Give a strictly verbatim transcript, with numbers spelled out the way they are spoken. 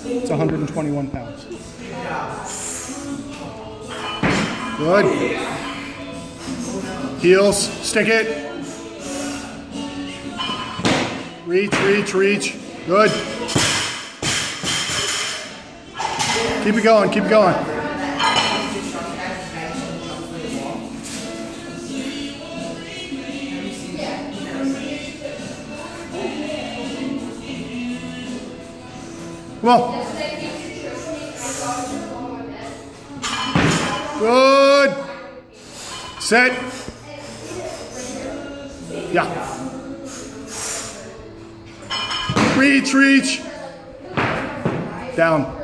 It's one hundred twenty-one pounds. Good. Heels, stick it. Reach, reach, reach. Good. Keep it going, keep it going. Come on. Good. Set. Yeah. Reach, reach. Down.